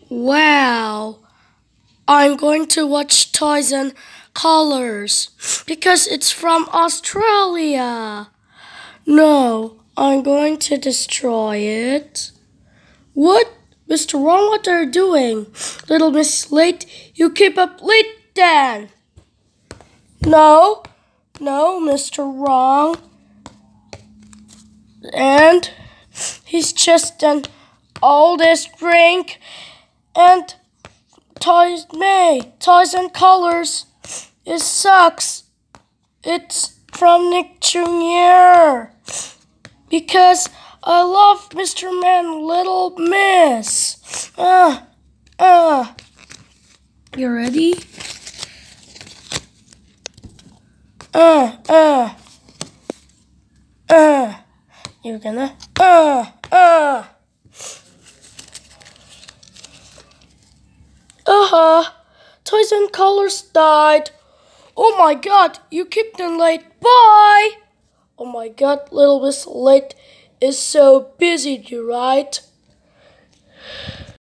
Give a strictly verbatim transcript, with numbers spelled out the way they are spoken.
Wow, I'm going to watch Toys and Colors because it's from Australia. No, I'm going to destroy it. What? Mister Wrong, what are you doing? Little Miss Late, you keep up late then. No, no, Mister Wrong. And he's just an oldest drink and Toys May, Toys and Colors. It sucks. It's from Nick Junior Because I love Mister Man, Little Miss. Uh, uh. You ready? Uh, uh. Uh. You're gonna, uh, uh. Uh-huh. Toys and Colors died. Oh my god, you kept them late. Bye! Oh my god, Little Miss Late is so busy, you right?